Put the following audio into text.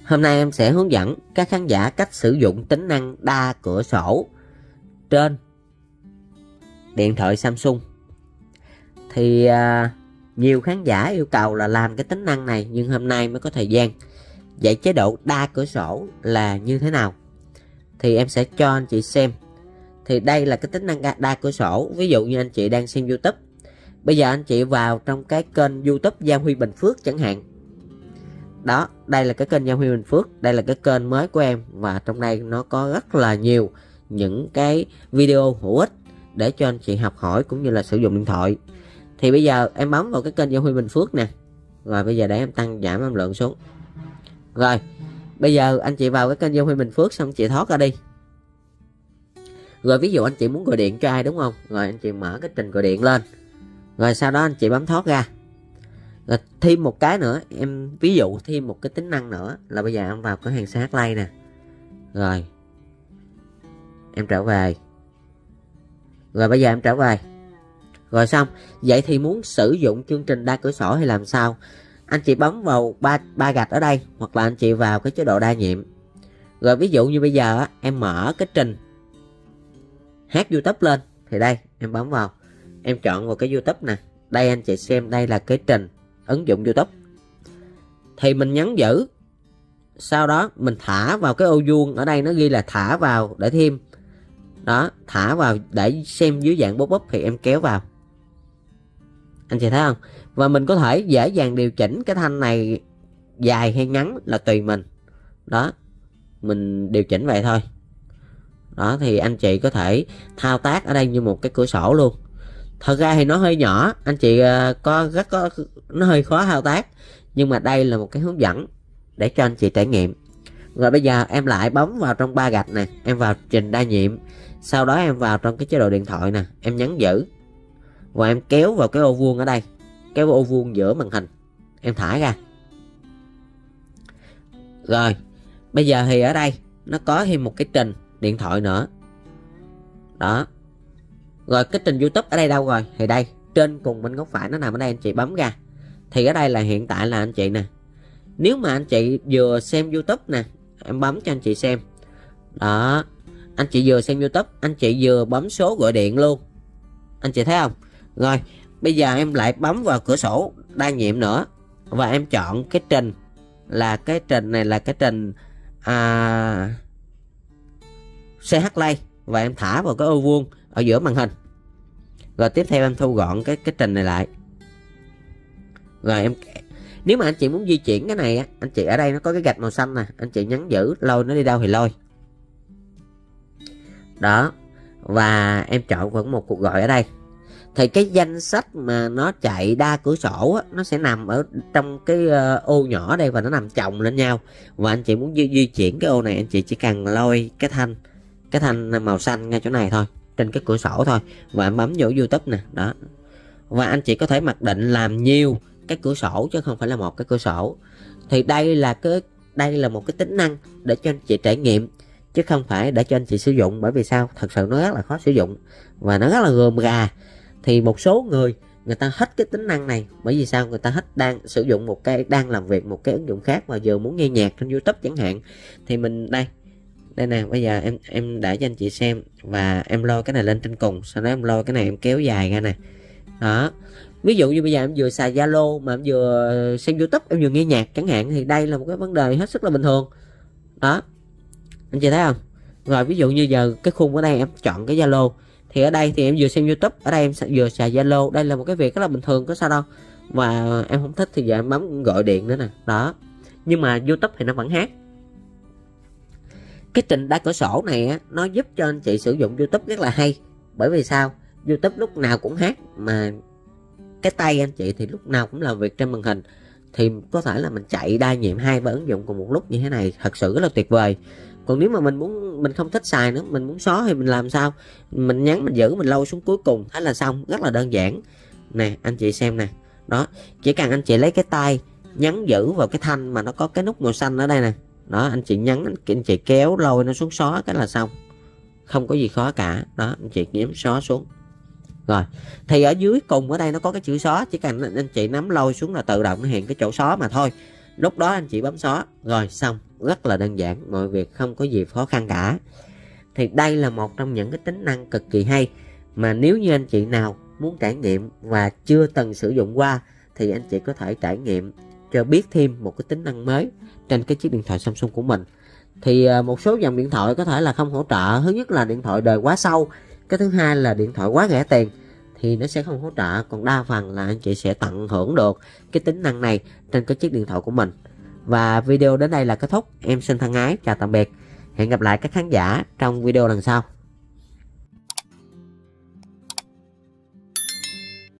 Hôm nay em sẽ hướng dẫn các khán giả cách sử dụng tính năng đa cửa sổ trên điện thoại Samsung. Thì nhiều khán giả yêu cầu là làm cái tính năng này, nhưng hôm nay mới có thời gian. Vậy chế độ đa cửa sổ là như thế nào? Thì em sẽ cho anh chị xem. Thì đây là cái tính năng đa cửa sổ. Ví dụ như anh chị đang xem YouTube. Bây giờ anh chị vào trong cái kênh YouTube Gia Huy Bình Phước chẳng hạn. Đó, đây là cái kênh Gia Huy Bình Phước. Đây là cái kênh mới của em. Và trong đây nó có rất là nhiều những cái video hữu ích để cho anh chị học hỏi cũng như là sử dụng điện thoại. Thì bây giờ em bấm vào cái kênh Gia Huy Bình Phước nè. Rồi bây giờ để em tăng giảm âm lượng xuống. Rồi bây giờ anh chị vào cái kênh Gia Huy Bình Phước xong chị thoát ra đi. Rồi ví dụ anh chị muốn gọi điện cho ai đúng không? Rồi anh chị mở cái trình gọi điện lên. Rồi sau đó anh chị bấm thoát ra. Rồi thêm một cái nữa, em ví dụ thêm một cái tính năng nữa là bây giờ em vào cửa hàng CH Play nè. Rồi em trở về. Rồi bây giờ em trở về. Rồi xong. Vậy thì muốn sử dụng chương trình đa cửa sổ hay làm sao? Anh chị bấm vào ba gạch ở đây, hoặc là anh chị vào cái chế độ đa nhiệm. Rồi ví dụ như bây giờ em mở cái trình hát YouTube lên. Thì đây em bấm vào, em chọn vào cái YouTube nè. Đây anh chị xem, đây là cái trình ứng dụng YouTube. Thì mình nhấn giữ. Sau đó mình thả vào cái ô vuông. Ở đây nó ghi là thả vào để thêm. Đó, thả vào để xem dưới dạng pop-up thì em kéo vào. Anh chị thấy không? Và mình có thể dễ dàng điều chỉnh cái thanh này dài hay ngắn là tùy mình. Đó, mình điều chỉnh vậy thôi. Đó thì anh chị có thể thao tác ở đây như một cái cửa sổ luôn. Thật ra thì nó hơi nhỏ, anh chị nó hơi khó thao tác. Nhưng mà đây là một cái hướng dẫn để cho anh chị trải nghiệm. Rồi bây giờ em lại bấm vào trong ba gạch nè, em vào trình đa nhiệm. Sau đó em vào trong cái chế độ điện thoại nè, em nhấn giữ. Và em kéo vào cái ô vuông ở đây, kéo vào ô vuông giữa màn hình, em thả ra. Rồi bây giờ thì ở đây nó có thêm một cái trình điện thoại nữa. Đó. Rồi cái trình YouTube ở đây đâu rồi? Thì đây, trên cùng bên góc phải nó nằm ở đây, anh chị bấm ra. Thì ở đây là hiện tại là anh chị nè. Nếu mà anh chị vừa xem YouTube nè, em bấm cho anh chị xem. Đó, anh chị vừa xem YouTube, anh chị vừa bấm số gọi điện luôn. Anh chị thấy không? Rồi bây giờ em lại bấm vào cửa sổ đa nhiệm nữa. Và em chọn cái trình là cái trình này là cái trình CH Play. Và em thả vào cái ô vuông ở giữa màn hình. Rồi tiếp theo em thu gọn cái trình này lại. Rồi em, nếu mà anh chị muốn di chuyển cái này á, anh chị ở đây nó có cái gạch màu xanh nè, anh chị nhấn giữ, lôi nó đi đâu thì lôi. Đó. Và em chọn vẫn một cuộc gọi ở đây. Thì cái danh sách mà nó chạy đa cửa sổ á, nó sẽ nằm ở trong cái ô nhỏ đây và nó nằm chồng lên nhau. Và anh chị muốn di chuyển cái ô này, anh chị chỉ cần lôi cái thanh màu xanh ngay chỗ này thôi, trên cái cửa sổ thôi. Và em bấm vô YouTube nè. Đó. Và anh chị có thể mặc định làm nhiều cái cửa sổ chứ không phải là một cái cửa sổ. Thì đây là một cái tính năng để cho anh chị trải nghiệm, chứ không phải để cho anh chị sử dụng. Bởi vì sao? Thật sự nó rất là khó sử dụng và nó rất là gườm gà. Thì một số người ta hết cái tính năng này. Bởi vì sao? Người ta hết đang sử dụng một cái, đang làm việc một cái ứng dụng khác và vừa muốn nghe nhạc trên YouTube chẳng hạn. Thì mình đây nè, bây giờ em để cho anh chị xem. Và em lôi cái này lên trên cùng, sau đó em lôi cái này em kéo dài ra nè. Đó. Ví dụ như bây giờ em vừa xài Zalo mà em vừa xem YouTube, em vừa nghe nhạc chẳng hạn, thì đây là một cái vấn đề hết sức là bình thường. Đó, anh chị thấy không? Rồi ví dụ như giờ cái khung ở đây em chọn cái Zalo, thì ở đây thì em vừa xem YouTube, ở đây em vừa xài Zalo. Đây là một cái việc rất là bình thường, có sao đâu. Và em không thích thì giờ em bấm gọi điện nữa nè. Đó. Nhưng mà YouTube thì nó vẫn hát. Cái trình đa cửa sổ này á, nó giúp cho anh chị sử dụng YouTube rất là hay. Bởi vì sao? YouTube lúc nào cũng hát, mà cái tay anh chị thì lúc nào cũng làm việc trên màn hình. Thì có thể là mình chạy đa nhiệm 2-3 ứng dụng cùng một lúc như thế này, thật sự rất là tuyệt vời. Còn nếu mà mình không thích xài nữa, mình muốn xóa thì mình làm sao? Mình nhấn, mình giữ, mình lâu xuống cuối cùng, thế là xong. Rất là đơn giản. Nè, anh chị xem nè. Đó, chỉ cần anh chị lấy cái tay nhấn giữ vào cái thanh mà nó có cái nút màu xanh ở đây nè. Đó, anh chị nhấn, anh chị kéo lôi nó xuống xóa cái là xong. Không có gì khó cả. Đó, anh chị nhấn xóa xuống. Rồi, thì ở dưới cùng ở đây nó có cái chữ xóa, chỉ cần anh chị nắm lôi xuống là tự động nó hiện cái chỗ xóa mà thôi. Lúc đó anh chị bấm xóa, rồi xong. rất là đơn giản, mọi việc không có gì khó khăn cả. Thì đây là một trong những cái tính năng cực kỳ hay mà nếu như anh chị nào muốn trải nghiệm và chưa từng sử dụng qua thì anh chị có thể trải nghiệm cho biết thêm một cái tính năng mới trên cái chiếc điện thoại Samsung của mình. Thì một số dòng điện thoại có thể là không hỗ trợ. Thứ nhất là điện thoại đời quá sâu, cái thứ hai là điện thoại quá rẻ tiền thì nó sẽ không hỗ trợ. Còn đa phần là anh chị sẽ tận hưởng được cái tính năng này trên cái chiếc điện thoại của mình. Và video đến đây là kết thúc. Em xin thân ái chào tạm biệt. Hẹn gặp lại các khán giả trong video lần sau.